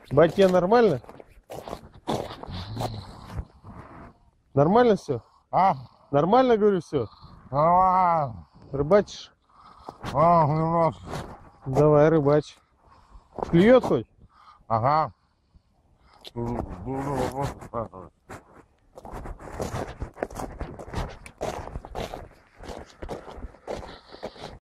Батя, нормально? Нормально все? А? Нормально, говорю, все? Нормально. Рыбачишь? Немножко. Давай, рыбачь. Клюет хоть? Ага.